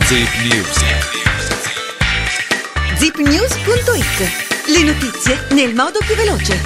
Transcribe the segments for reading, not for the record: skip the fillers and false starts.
zipnews.it. Le notizie nel modo più veloce.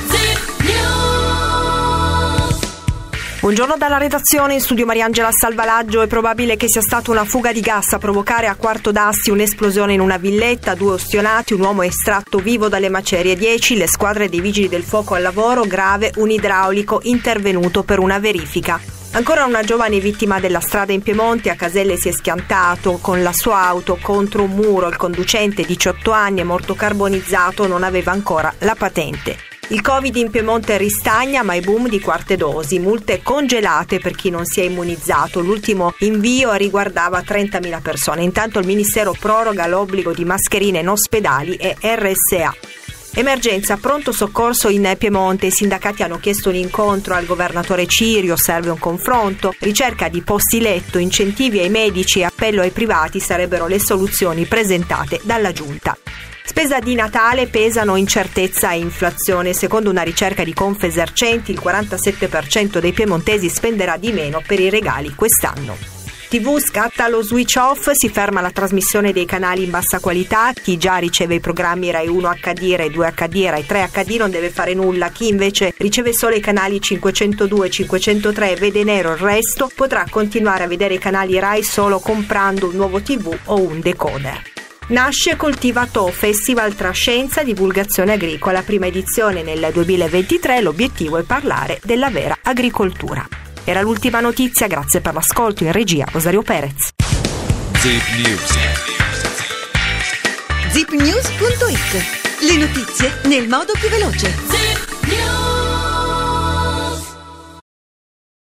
Buongiorno dalla redazione, in studio Mariangela Salvalaggio. È probabile che sia stata una fuga di gas a provocare a Quarto d'Asti un'esplosione in una villetta, 2 ustionati, un uomo estratto vivo dalle macerie. 10 le squadre dei vigili del fuoco al lavoro, grave un idraulico intervenuto per una verifica. Ancora una giovane vittima della strada in Piemonte. A Caselle si è schiantato con la sua auto contro un muro. Il conducente, 18 anni, è morto carbonizzato, non aveva ancora la patente. Il Covid in Piemonte ristagna, ma è boom di quarte dosi, multe congelate per chi non si è immunizzato. L'ultimo invio riguardava 30.000 persone. Intanto il Ministero proroga l'obbligo di mascherine in ospedali e RSA. Emergenza, pronto soccorso in Piemonte. I sindacati hanno chiesto un incontro al governatore Cirio, serve un confronto. Ricerca di posti letto, incentivi ai medici e appello ai privati sarebbero le soluzioni presentate dalla Giunta. Spesa di Natale, pesano incertezza e inflazione. Secondo una ricerca di Confesercenti, il 47% dei piemontesi spenderà di meno per i regali quest'anno. TV, scatta lo switch off, si ferma la trasmissione dei canali in bassa qualità. Chi già riceve i programmi Rai 1 HD, Rai 2 HD, Rai 3 HD non deve fare nulla. Chi invece riceve solo i canali 502 e 503 e vede nero il resto potrà continuare a vedere i canali Rai solo comprando un nuovo TV o un decoder. Nasce Coltivato, festival tra scienza e divulgazione agricola, prima edizione nel 2023. L'obiettivo è parlare della vera agricoltura. Era l'ultima notizia, grazie per l'ascolto. In regia Rosario Perez. Zipnews.it. Le notizie nel modo più veloce.